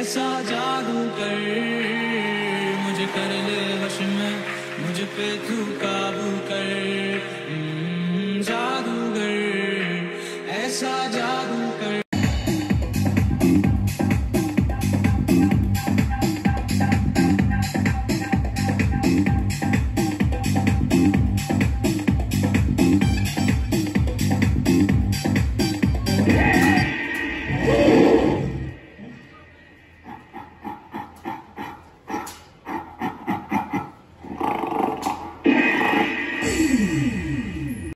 सा जादू कर, मुझे कर ले वश में, मुझ पे तू का